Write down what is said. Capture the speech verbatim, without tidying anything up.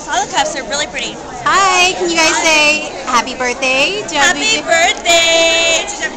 saw the cups. They're really pretty. Hi, can you guys say happy birthday to Happy W J A? birthday to